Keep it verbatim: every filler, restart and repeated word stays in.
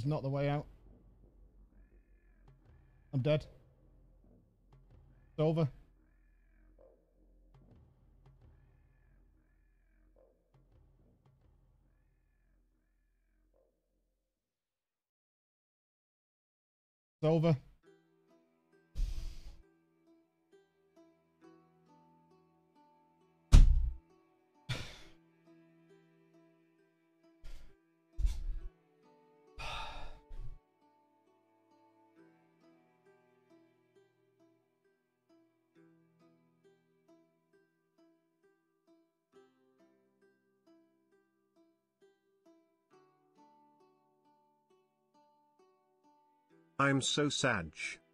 is not the way out. I'm dead. It's over. It's over. I'm so sad.